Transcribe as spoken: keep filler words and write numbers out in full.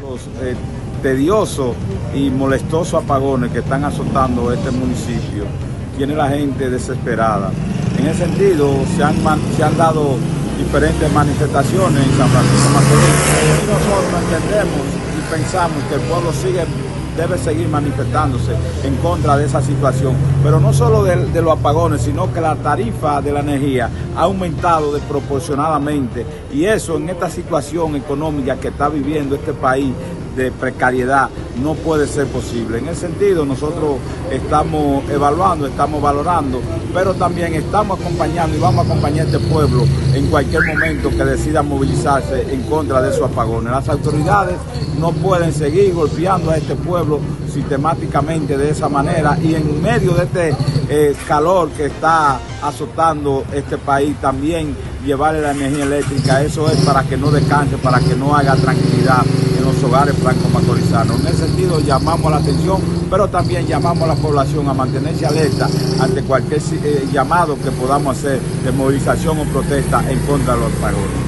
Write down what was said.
Los eh, tediosos y molestosos apagones que están azotando este municipio tiene la gente desesperada. En ese sentido, se han, se han dado diferentes manifestaciones en San Francisco de Macorís. Y nosotros entendemos y pensamos que el pueblo sigue, debe seguir manifestándose en contra de esa situación, pero no solo de, de los apagones, sino que la tarifa de la energía ha aumentado desproporcionadamente, y eso en esta situación económica que está viviendo este país de precariedad no puede ser posible. En ese sentido nosotros estamos evaluando, estamos valorando, pero también estamos acompañando y vamos a acompañar a este pueblo en cualquier momento que decida movilizarse en contra de esos apagones. Las autoridades no pueden seguir golpeando a este pueblo sistemáticamente de esa manera, y en medio de este eh, calor que está azotando este país, también llevarle la energía eléctrica. Eso es para que no descanse, para que no haga tranquilidad en los hogares franco-macorizanos. En ese sentido llamamos la atención, pero también llamamos a la población a mantenerse alerta ante cualquier eh, llamado que podamos hacer de movilización o protesta en contra de los apagones.